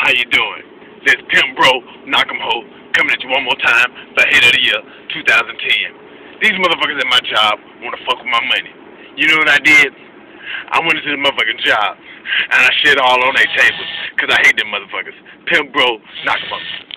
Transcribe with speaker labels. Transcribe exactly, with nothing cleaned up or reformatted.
Speaker 1: How you doing? This Pimp Bro, Knock 'em Ho, coming at you one more time for Hate of the Year two thousand ten. These motherfuckers at my job want to fuck with my money. You know what I did? I went into the motherfucking job, and I shit all on their tables, because I hate them motherfuckers. Pimp Bro, Knock 'em Ho.